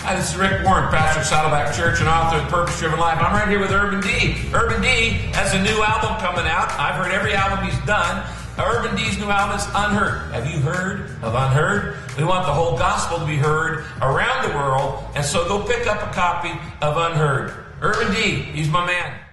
Hi, this is Rick Warren, pastor of Saddleback Church and author of Purpose Driven Life. I'm right here with Urban D. Urban D has a new album coming out. I've heard every album he's done. Urban D's new album is Un.heard. Have you heard of Un.heard? We want the whole gospel to be heard around the world, and so go pick up a copy of Un.heard. Urban D, he's my man.